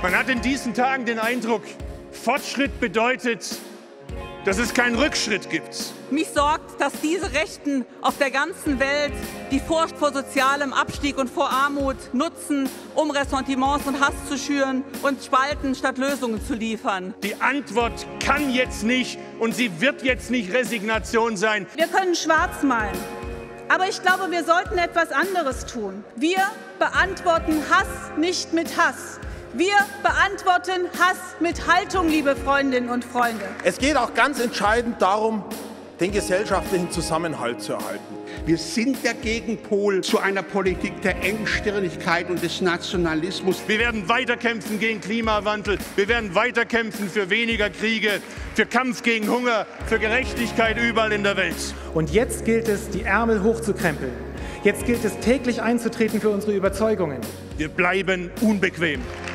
Man hat in diesen Tagen den Eindruck, Fortschritt bedeutet, dass es keinen Rückschritt gibt. Mich sorgt, dass diese Rechten auf der ganzen Welt die Furcht vor sozialem Abstieg und vor Armut nutzen, um Ressentiments und Hass zu schüren und spalten, statt Lösungen zu liefern. Die Antwort kann jetzt nicht und sie wird jetzt nicht Resignation sein. Wir können schwarz malen, aber ich glaube, wir sollten etwas anderes tun. Wir beantworten Hass nicht mit Hass. Wir beantworten Hass mit Haltung, liebe Freundinnen und Freunde. Es geht auch ganz entscheidend darum, den gesellschaftlichen Zusammenhalt zu erhalten. Wir sind der Gegenpol zu einer Politik der Engstirnigkeit und des Nationalismus. Wir werden weiterkämpfen gegen Klimawandel. Wir werden weiterkämpfen für weniger Kriege, für Kampf gegen Hunger, für Gerechtigkeit überall in der Welt. Und jetzt gilt es, die Ärmel hochzukrempeln. Jetzt gilt es, täglich einzutreten für unsere Überzeugungen. Wir bleiben unbequem.